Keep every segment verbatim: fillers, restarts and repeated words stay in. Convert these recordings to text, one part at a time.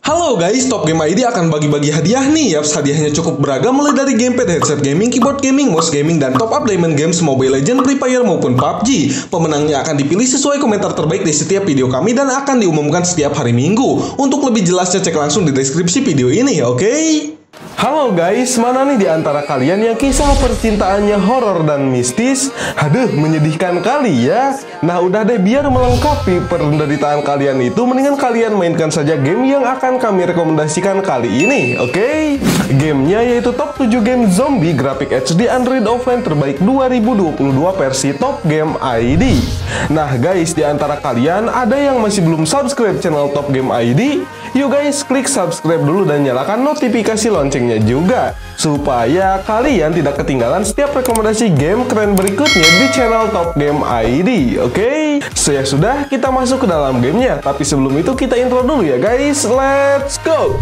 Halo guys, Top Game I D akan bagi-bagi hadiah nih. Yaps, hadiahnya cukup beragam mulai dari gamepad, headset gaming, keyboard gaming, mouse gaming, dan top up diamond games Mobile Legends, Free Fire maupun P U B G. Pemenangnya akan dipilih sesuai komentar terbaik di setiap video kami dan akan diumumkan setiap hari Minggu. Untuk lebih jelasnya cek langsung di deskripsi video ini, oke? Okay? Halo guys, mana nih di antara kalian yang kisah percintaannya horor dan mistis? Aduh, menyedihkan kali ya. Nah udah deh, biar melengkapi penderitaan kalian itu, mendingan kalian mainkan saja game yang akan kami rekomendasikan kali ini, oke? Okay? Gamenya yaitu top tujuh game zombie grafik H D Android offline terbaik dua ribu dua puluh dua versi Top Game I D. Nah guys, di antara kalian ada yang masih belum subscribe channel Top Game I D? Yuk guys, klik subscribe dulu dan nyalakan notifikasi loncengnya juga, supaya kalian tidak ketinggalan setiap rekomendasi game keren berikutnya di channel Top Game I D, oke? Okay? So ya sudah, kita masuk ke dalam gamenya. Tapi sebelum itu kita intro dulu ya guys, let's go!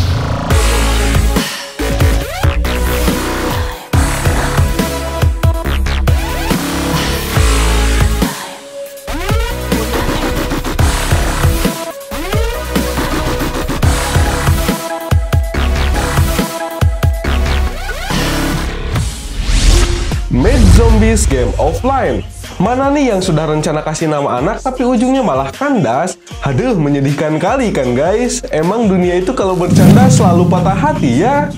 Mad Zombies Game Offline. Mana nih yang sudah rencana kasih nama anak tapi ujungnya malah kandas? Aduh, menyedihkan kali kan guys. Emang dunia itu kalau bercanda selalu patah hati ya.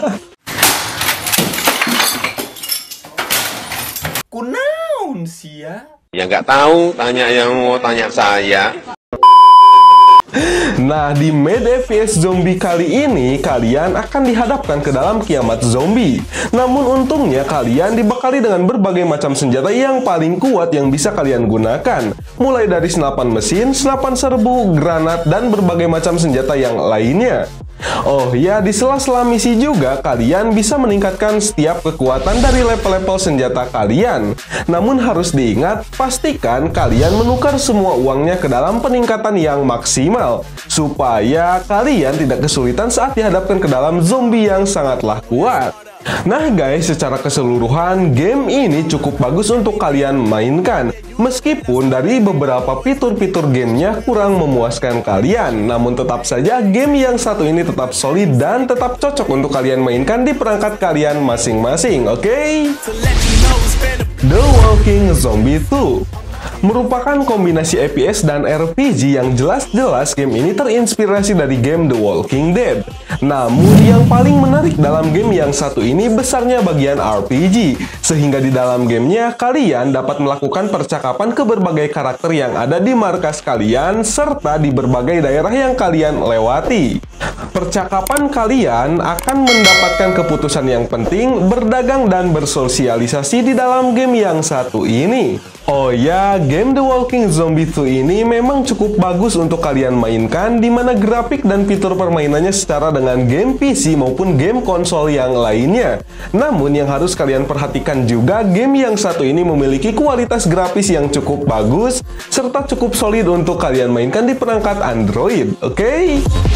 Kunaun sih ya? Ya nggak tahu, tanya yang mau tanya saya. Nah, di Mad F P S Zombie kali ini, kalian akan dihadapkan ke dalam kiamat zombie. Namun untungnya kalian dibekali dengan berbagai macam senjata yang paling kuat yang bisa kalian gunakan. Mulai dari senapan mesin, senapan serbu, granat, dan berbagai macam senjata yang lainnya. Oh ya, di sela-sela misi juga kalian bisa meningkatkan setiap kekuatan dari level-level senjata kalian. Namun harus diingat, pastikan kalian menukar semua uangnya ke dalam peningkatan yang maksimal, supaya kalian tidak kesulitan saat dihadapkan ke dalam zombie yang sangatlah kuat. Nah guys, secara keseluruhan game ini cukup bagus untuk kalian mainkan. Meskipun dari beberapa fitur-fitur gamenya kurang memuaskan kalian, namun tetap saja game yang satu ini tetap solid dan tetap cocok untuk kalian mainkan di perangkat kalian masing-masing, oke? Okay? The Walking Zombie two merupakan kombinasi F P S dan R P G yang jelas-jelas game ini terinspirasi dari game The Walking Dead. Namun yang paling menarik dalam game yang satu ini besarnya bagian R P G, sehingga di dalam gamenya kalian dapat melakukan percakapan ke berbagai karakter yang ada di markas kalian serta di berbagai daerah yang kalian lewati. Percakapan kalian akan mendapatkan keputusan yang penting, berdagang dan bersosialisasi di dalam game yang satu ini. Oh ya, game The Walking Zombie two ini memang cukup bagus untuk kalian mainkan, di mana grafik dan fitur permainannya setara dengan game P C maupun game konsol yang lainnya. Namun yang harus kalian perhatikan juga, game yang satu ini memiliki kualitas grafis yang cukup bagus serta cukup solid untuk kalian mainkan di perangkat Android, oke? Okay?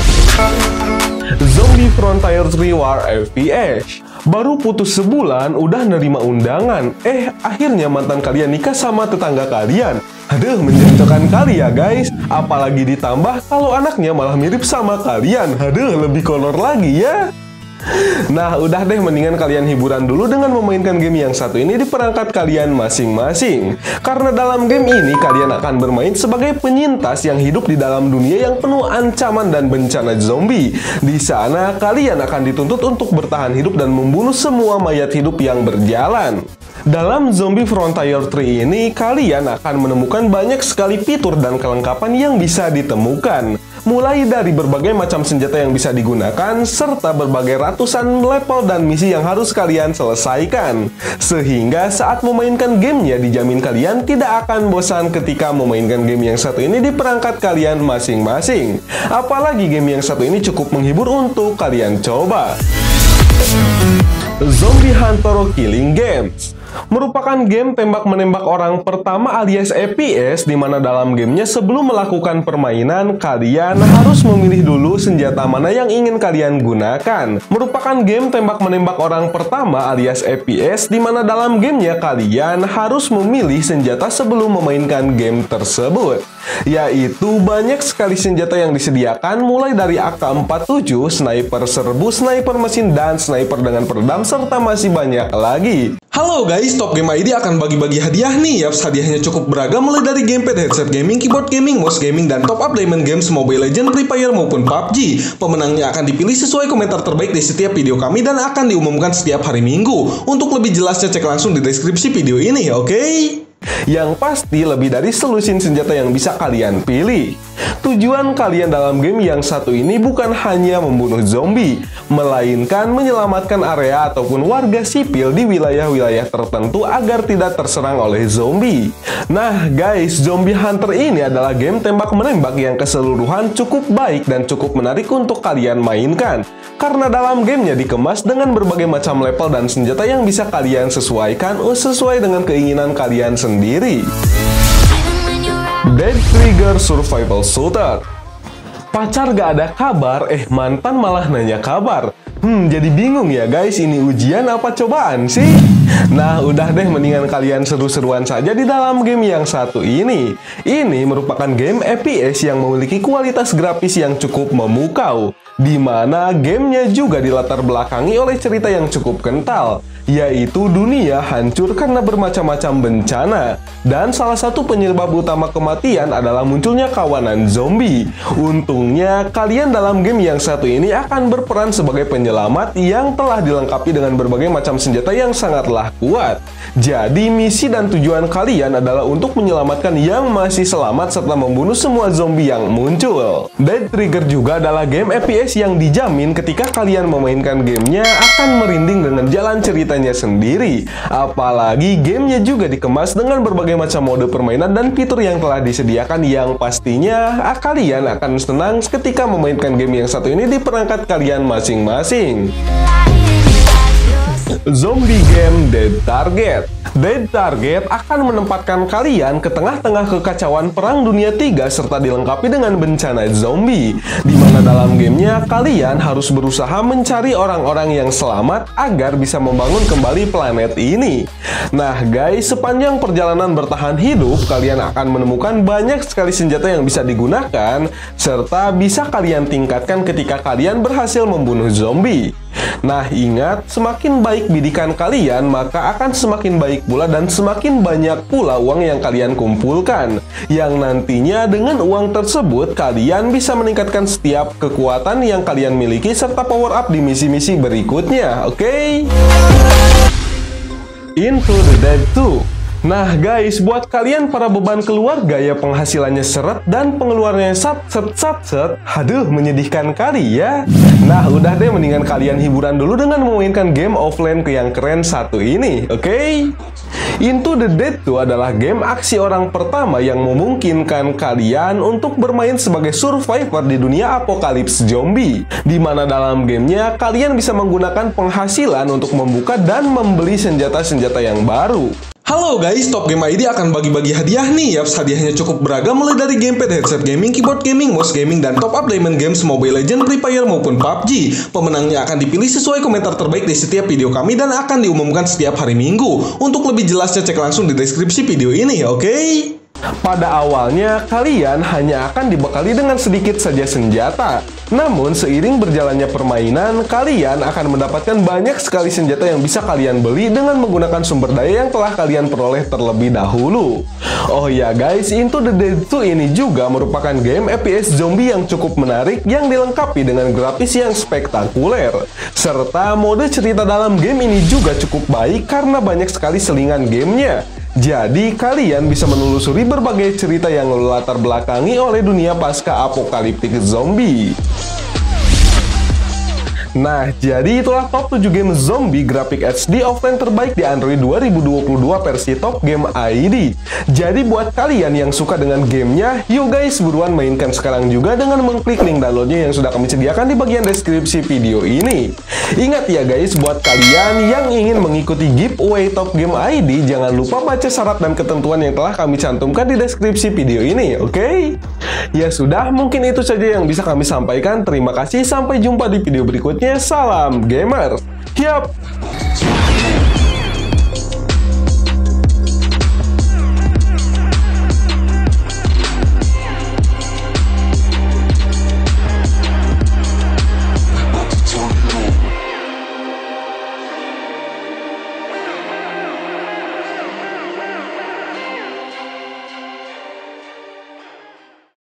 Zombie Frontier three War F P S. Baru putus sebulan udah nerima undangan. Eh, akhirnya mantan kalian nikah sama tetangga kalian. Aduh, menjatuhkan kali ya guys. Apalagi ditambah kalau anaknya malah mirip sama kalian. Aduh, lebih kolor lagi ya. Nah, udah deh, mendingan kalian hiburan dulu dengan memainkan game yang satu ini di perangkat kalian masing-masing. Karena dalam game ini kalian akan bermain sebagai penyintas yang hidup di dalam dunia yang penuh ancaman dan bencana zombie. Di sana kalian akan dituntut untuk bertahan hidup dan membunuh semua mayat hidup yang berjalan. Dalam Zombie Frontier three ini, kalian akan menemukan banyak sekali fitur dan kelengkapan yang bisa ditemukan. Mulai dari berbagai macam senjata yang bisa digunakan, serta berbagai ratusan level dan misi yang harus kalian selesaikan. Sehingga saat memainkan gamenya dijamin kalian tidak akan bosan ketika memainkan game yang satu ini di perangkat kalian masing-masing. Apalagi game yang satu ini cukup menghibur untuk kalian coba. Zombie Hunter Killing Games. merupakan game tembak-menembak orang pertama alias F P S, di mana dalam gamenya sebelum melakukan permainan, kalian harus memilih dulu senjata mana yang ingin kalian gunakan. Merupakan game tembak-menembak orang pertama alias F P S, di mana dalam gamenya kalian harus memilih senjata sebelum memainkan game tersebut. Yaitu banyak sekali senjata yang disediakan, mulai dari A K empat puluh tujuh, sniper serbu, sniper mesin, dan sniper dengan peredam, serta masih banyak lagi. Halo guys, Top Game I D akan bagi-bagi hadiah nih. Yaps, hadiahnya cukup beragam, mulai dari gamepad, headset gaming, keyboard gaming, mouse gaming, dan top up diamond games Mobile Legends, Free Fire, maupun P U B G. Pemenangnya akan dipilih sesuai komentar terbaik di setiap video kami dan akan diumumkan setiap hari Minggu. Untuk lebih jelasnya cek langsung di deskripsi video ini, oke? Okay? Yang pasti lebih dari selusin senjata yang bisa kalian pilih. Tujuan kalian dalam game yang satu ini bukan hanya membunuh zombie, melainkan menyelamatkan area ataupun warga sipil di wilayah-wilayah tertentu agar tidak terserang oleh zombie. Nah guys, Zombie Hunter ini adalah game tembak-menembak yang keseluruhan cukup baik dan cukup menarik untuk kalian mainkan. Karena dalam gamenya dikemas dengan berbagai macam level dan senjata yang bisa kalian sesuaikan sesuai dengan keinginan kalian sendiri. Dead Trigger Survival Shooter. Pacar gak ada kabar, eh mantan malah nanya kabar. Hmm, jadi bingung ya guys, ini ujian apa cobaan sih? Nah, udah deh, mendingan kalian seru-seruan saja di dalam game yang satu ini. Ini merupakan game F P S yang memiliki kualitas grafis yang cukup memukau, di mana gamenya juga dilatar belakangi oleh cerita yang cukup kental, yaitu dunia hancur karena bermacam-macam bencana. Dan salah satu penyebab utama kematian adalah munculnya kawanan zombie. Untungnya, kalian dalam game yang satu ini akan berperan sebagai penyelamat yang telah dilengkapi dengan berbagai macam senjata yang sangatlah kuat. Jadi, misi dan tujuan kalian adalah untuk menyelamatkan yang masih selamat serta membunuh semua zombie yang muncul. Dead Trigger juga adalah game F P S yang dijamin ketika kalian memainkan gamenya akan merinding dengan jalan ceritanya sendiri. Apalagi gamenya juga dikemas dengan berbagai macam mode permainan dan fitur yang telah disediakan yang pastinya kalian akan senang ketika memainkan game yang satu ini di perangkat kalian masing-masing. Zombie Game Dead Target. Dead Target akan menempatkan kalian ke tengah-tengah kekacauan Perang Dunia tiga serta dilengkapi dengan bencana zombie, di mana dalam gamenya kalian harus berusaha mencari orang-orang yang selamat agar bisa membangun kembali planet ini. Nah guys, sepanjang perjalanan bertahan hidup, kalian akan menemukan banyak sekali senjata yang bisa digunakan, serta bisa kalian tingkatkan ketika kalian berhasil membunuh zombie. Nah ingat, semakin baik bidikan kalian, maka akan semakin baik pula dan semakin banyak pula uang yang kalian kumpulkan, yang nantinya dengan uang tersebut kalian bisa meningkatkan setiap kekuatan yang kalian miliki serta power up di misi-misi berikutnya, oke? Okay? Into the Dead two. Nah guys, buat kalian para beban keluarga ya penghasilannya seret dan pengeluarannya sat set sat set, aduh menyedihkan kali ya. Nah udah deh, mendingan kalian hiburan dulu dengan memainkan game offline ke yang keren satu ini, oke? Okay? Into the Dead two adalah game aksi orang pertama yang memungkinkan kalian untuk bermain sebagai survivor di dunia apokalips zombie, di mana dalam gamenya kalian bisa menggunakan penghasilan untuk membuka dan membeli senjata-senjata yang baru. Halo guys, Top Game I D akan bagi-bagi hadiah nih. Yaps, hadiahnya cukup beragam, mulai dari gamepad, headset gaming, keyboard gaming, mouse gaming, dan top up diamond games Mobile Legends, Free Fire, maupun P U B G. Pemenangnya akan dipilih sesuai komentar terbaik di setiap video kami dan akan diumumkan setiap hari Minggu. Untuk lebih jelasnya cek langsung di deskripsi video ini, oke? Okay? Pada awalnya, kalian hanya akan dibekali dengan sedikit saja senjata. Namun, seiring berjalannya permainan, kalian akan mendapatkan banyak sekali senjata yang bisa kalian beli dengan menggunakan sumber daya yang telah kalian peroleh terlebih dahulu. Oh ya guys, Into the Dead two ini juga merupakan game F P S zombie yang cukup menarik yang dilengkapi dengan grafis yang spektakuler. Serta mode cerita dalam game ini juga cukup baik karena banyak sekali selingan gamenya. Jadi, kalian bisa menelusuri berbagai cerita yang latar belakangi oleh dunia pasca apokaliptik zombie. Nah, jadi itulah top tujuh game zombie grafik H D offline terbaik di Android dua ribu dua puluh dua versi Top Game I D. Jadi buat kalian yang suka dengan gamenya, yuk guys buruan mainkan sekarang juga dengan mengklik link downloadnya yang sudah kami sediakan di bagian deskripsi video ini. Ingat ya guys, buat kalian yang ingin mengikuti giveaway Top Game I D, jangan lupa baca syarat dan ketentuan yang telah kami cantumkan di deskripsi video ini, oke? Okay? Ya sudah, mungkin itu saja yang bisa kami sampaikan. Terima kasih, sampai jumpa di video berikutnya. Salam gamer. Yap.